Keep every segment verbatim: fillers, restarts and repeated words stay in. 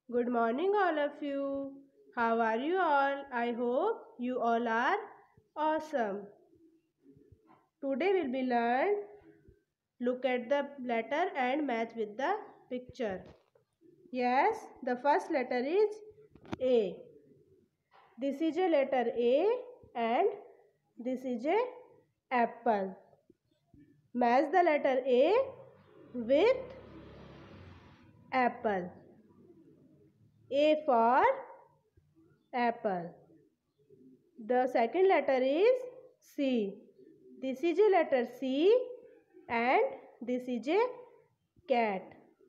Good morning, all of you. How are you all? I hope you all are awesome. Today will be learned. Look at the letter and match with the picture. Yes, the first letter is A. This is a letter A and this is a apple. Match the letter A with apple. A for apple. The second letter is C. This is a letter C and this is a cat.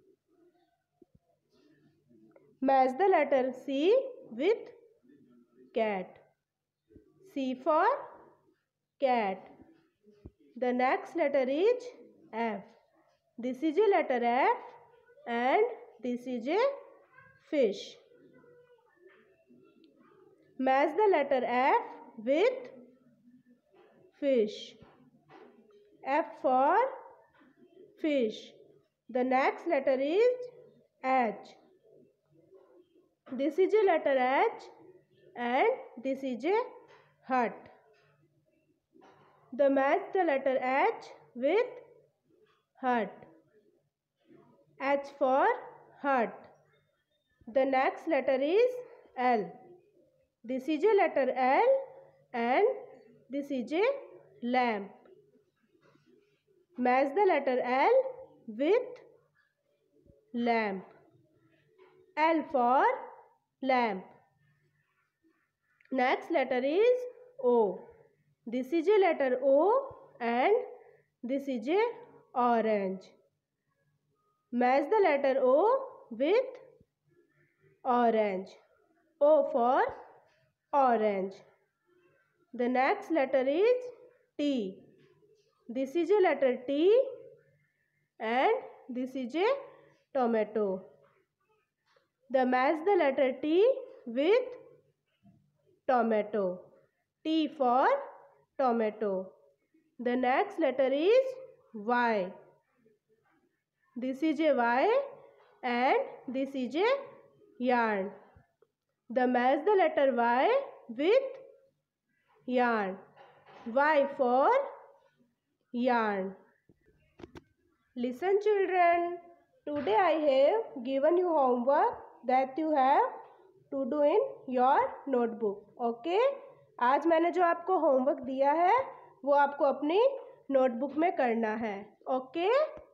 Match the letter C with cat. C for cat. The next letter is F. This is a letter F and this is a fish. Match the letter F with fish. F for fish. The next letter is H. This is a letter H and this is a hut. The match the letter H with hut. H for hut. The next letter is L. This is a letter L and this is a lamp. Match the letter L with lamp. L for lamp. Next letter is O. This is a letter O and this is a orange. Match the letter O with orange. O for orange. The next letter is T. This is a letter T and this is a tomato. The match the letter T with tomato. T for tomato. The next letter is Y. This is a Y and this is a yarn. The match the letter Y with yarn. Y for yarn. Listen, children. Today I have given you homework that you have to do in your notebook. Okay? आज मैंने जो आपको homework दिया है वो आपको अपनी notebook में करना है. ओके?